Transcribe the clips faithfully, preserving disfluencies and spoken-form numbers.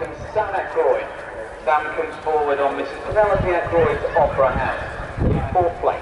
second, Sam Ecroyd. Sam comes forward on Missus Penelope Ecroyd's Opera House in fourth place.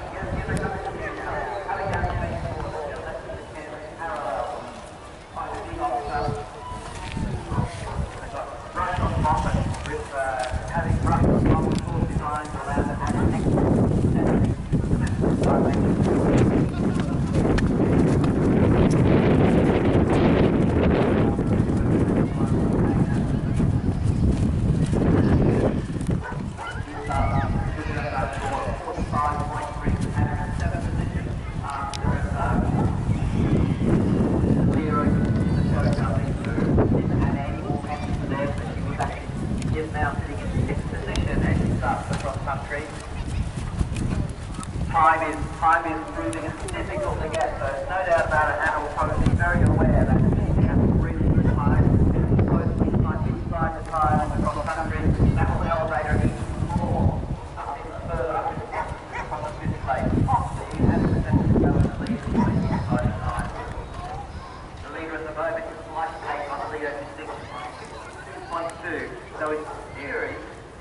Time is, time is proving difficult to get, so no doubt about it, Anna will probably be very aware that she has to really good time, closely like inside the tire across the country, that will elevate her even more up even further from the fifth place. So you have to go in the lead inside the tire. The leader at the moment is slight take on the leader to six point two, so in theory,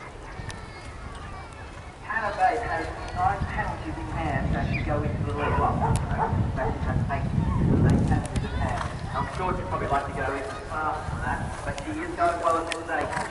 Hannah Bates has nine penalties in hand as she go into the lead. Well, Matthew has eight, eight penalties in hand. I'm sure she'd probably like to go even faster than that, but she is going well at this stage.